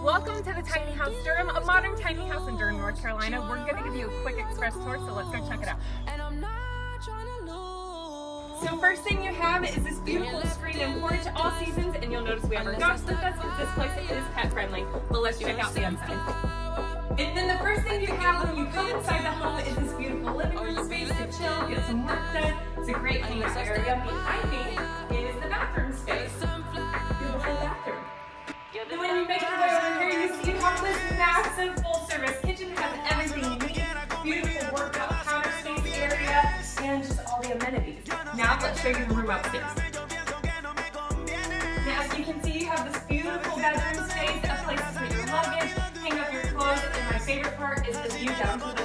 Welcome to the Tiny House Durham, a modern tiny house in Durham, North Carolina. We're going to give you a quick express tour, so let's go check it out. So first thing you have is this beautiful screen and porch, all seasons, and you'll notice we have our dogs with us because this place is pet friendly. But let's check out the inside. And then the first thing you have when you come inside the home is this beautiful living room space to chill, get some work done. It's a great hangout area. Behind me is the bathroom space. Beautiful bathroom. Then when you make your way over here, you see you have this massive full-service kitchen. It has everything you need. Beautiful workout counter space area, and just all the amenities. Now let's show you the room upstairs. Now, as you can see, you have this beautiful bedroom space, a place to put your luggage, hang up your clothes, and my favorite part is the view down to the